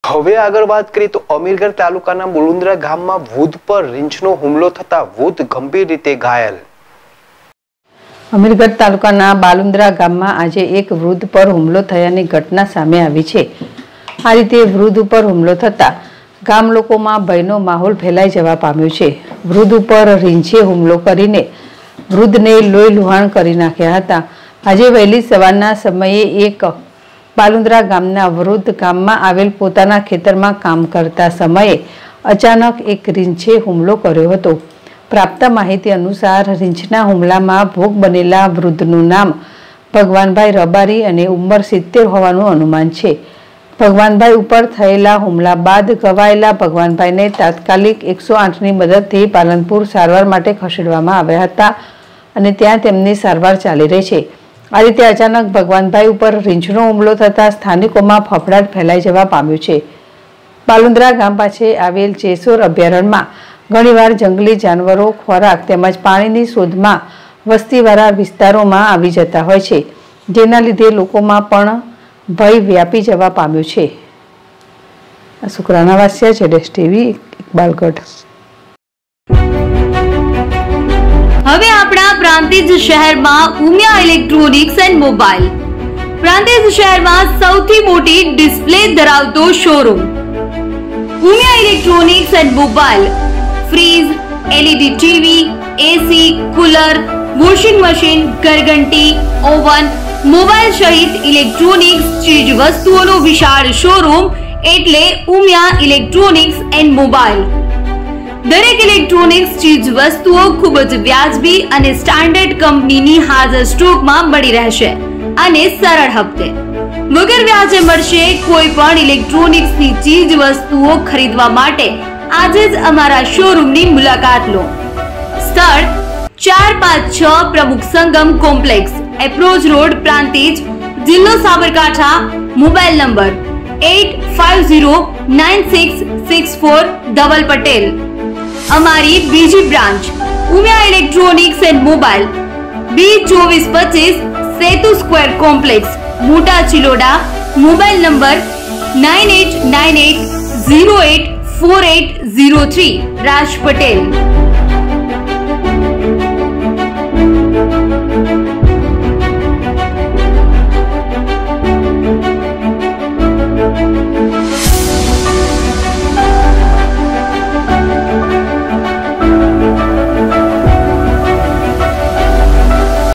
હવે આગળ વાત કરીએ તો અમીરગઢ તાલુકાના બલુંદ્રા ગામમાં વૃદ્ધ પર રીંછનો હુમલો થતા વૃદ્ધ ગંભીર રીતે ઘાયલ। અમીરગઢ તાલુકાના બાલુંદ્રા ગામમાં આજે એક વૃદ્ધ પર હુમલો થયાની ઘટના સામે આવી છે। આ રીતે વૃદ્ધ ઉપર હુમલો થતા ગામ લોકોમાં ભયનો માહોલ ફેલાઈ જવા પામ્યો છે। વૃદ્ધ ઉપર રીંછે હુમલો કરીને વૃદ્ધને લોહી લુહાણ કરી નાખ્યા હતા। આજે વહેલી સવારના સમયે એક બાલુંદ્રા ગામના વૃદ્ધ ગામમાં આવેલ પોતાના ખેતરમાં કામ કરતા સમયે અચાનક એક રીંછે હુમલો કર્યો હતો। પ્રાપ્ત માહિતી અનુસાર રીંછના હુમલામાં ભોગ બનેલા વૃદ્ધનું નામ ભગવાનભાઈ રબારી અને ઉંમર 70 હોવાનું અનુમાન છે। ભગવાનભાઈ ઉપર થયેલા હુમલા બાદ ઘવાયેલા ભગવાનભાઈને તાત્કાલિક 108ની મદદથી પાલનપુર સારવાર માટે ખસેડવામાં આવ્યા હતા અને ત્યાં તેમની સારવાર ચાલી રહી છે। આ રીતે અચાનક ભગવાનભાઈ ઉપર રીંછનો હુમલો થતા સ્થાનિકોમાં ફફડાટ ફેલાઈ જવા પામ્યો છે। બાલુંદ્રા ગામ પાસે આવેલ જેસોર અભયારણ્યમાં ઘણીવાર જંગલી જાનવરો ખોરાક તેમજ પાણીની શોધમાં વસ્તીવાળા વિસ્તારોમાં આવી જતા હોય છે, જેના લીધે લોકોમાં પણ ભય વ્યાપી જવા પામ્યો છે। શુક્રાના વાસ્યા ZS TV ઇકબાલગઢ। હવે આપણા પ્રાંતિજ શહેરમાં Umiya electronics and mobile Prantij શહેરમાં સૌથી મોટી ડિસ્પ્લે ધરાવતો showroom Umiya electronics and mobile fridge, LED TV, AC, cooler, washing machine, ઘરઘંટી, ઓવન, મોબાઈલ સહિત ઇલેક્ટ્રોનિક્સ ચીજ વસ્તુઓનો વિશાળ શોરૂમ એટલે ઉમિયા ઇલેક્ટ્રોનિક્સ એન્ડ મોબાઈલ। દરેક ઇલેક્ટ્રોનિક્સ ચીજ વસ્તુઓ ખૂબ જ વ્યાજબી અને સ્ટાન્ડર્ડ કંપનીની હાજર સ્ટોકમાં મળી રહેશે અને સરળ હપ્તે વગર વ્યાજે મળશે। કોઈ પણ ઇલેક્ટ્રોનિક્સની ચીજ વસ્તુઓ ખરીદવા માટે આજે જ અમારા શોરૂમની મુલાકાત લો। સ્થળ 456 Pramukh Sangam complex, approach road, Prantij, જિલ્લો સાબરકાંઠા। Mobile number 85096646 Dhaval Patel. અમારી બીજી branch Umiya electronics and mobile B2425 Setu square complex, Mota Chiloda. Mobile number 9898084803 Raj Patel.